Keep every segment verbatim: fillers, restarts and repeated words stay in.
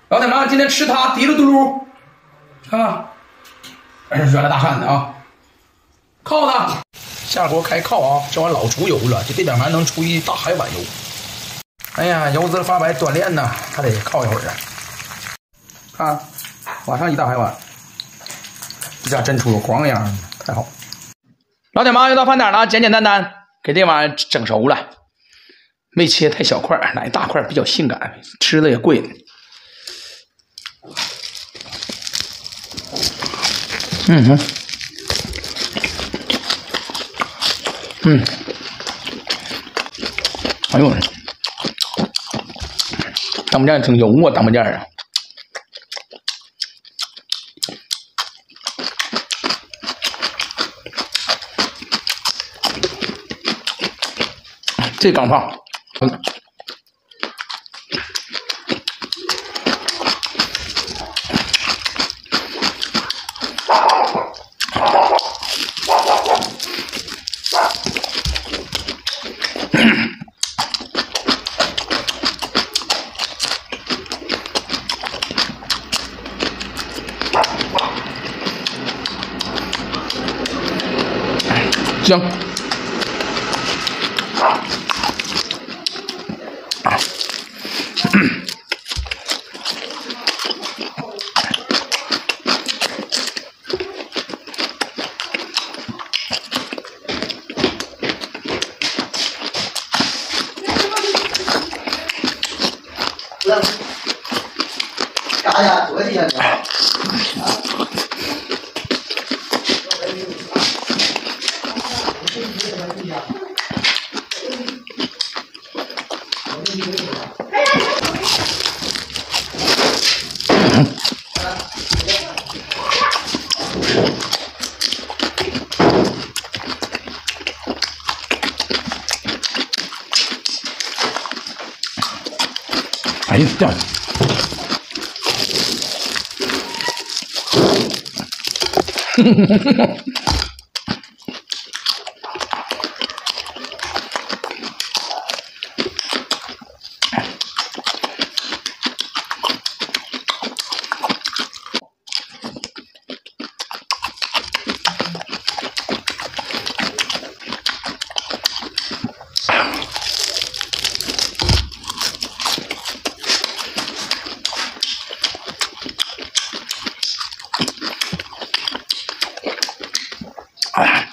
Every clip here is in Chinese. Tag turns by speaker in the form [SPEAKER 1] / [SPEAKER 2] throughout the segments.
[SPEAKER 1] 老铁们，今天吃它滴噜嘟噜，看看，这是热辣大汗的啊，靠的，下锅开烤啊，这玩意老出油了，就这点玩意能出一大海碗油。哎呀，油脂发白锻炼呐，还得烤一会儿啊。看，往上一大海碗，这家真出油，光一样，太好。老铁们，又到饭点了，简简单单给这玩意整熟了，没切太小块，来大块比较性感，吃的也贵。 嗯哼，嗯，哎呦，当不见挺油啊，当不见啊。这刚放，嗯。 香，
[SPEAKER 2] 嘎呀，昨天的。
[SPEAKER 1] 哎呀，掉了！哼哼哼哼哼。哎，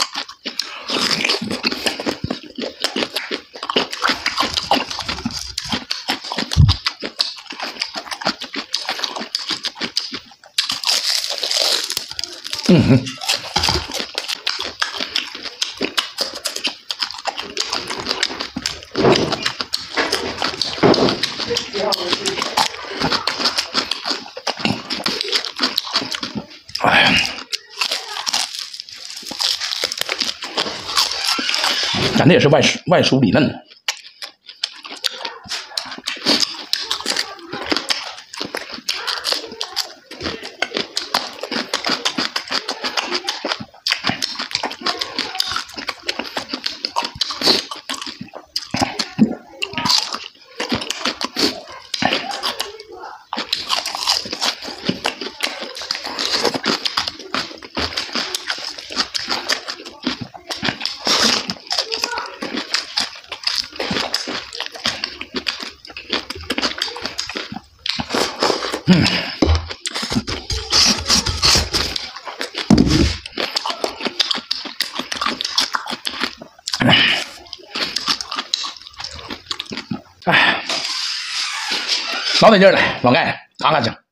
[SPEAKER 1] 嗯哼，哎呀。 咱这也是外酥外酥里嫩，嗯。 哎，老得劲儿了，老盖，嘎嘎响。